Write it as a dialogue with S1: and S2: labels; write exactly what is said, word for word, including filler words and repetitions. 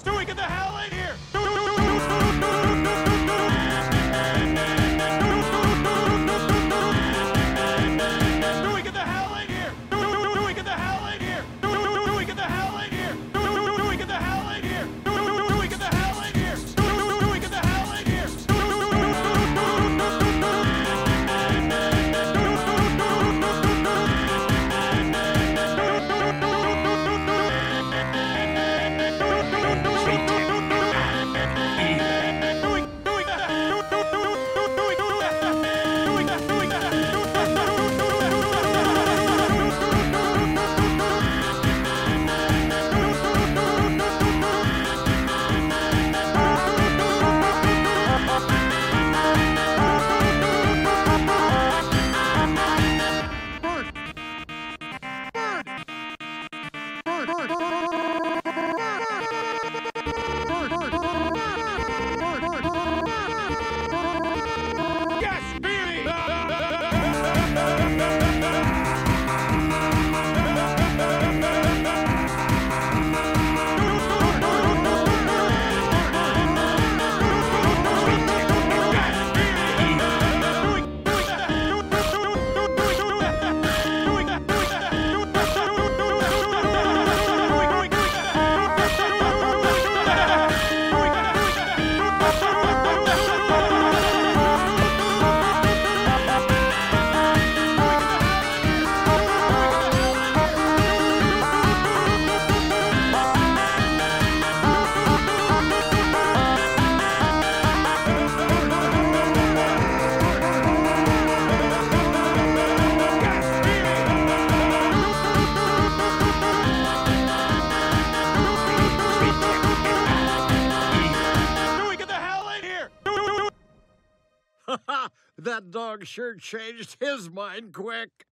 S1: Stewie, get the hell in here! Stewie, get the hell in here! Stewie, get the hell in here! Stewie, get the hell in here! Stewie, get the hell in here! Stewie, get the hell in here! Stewie, get the hell in here!
S2: That dog sure changed his mind quick.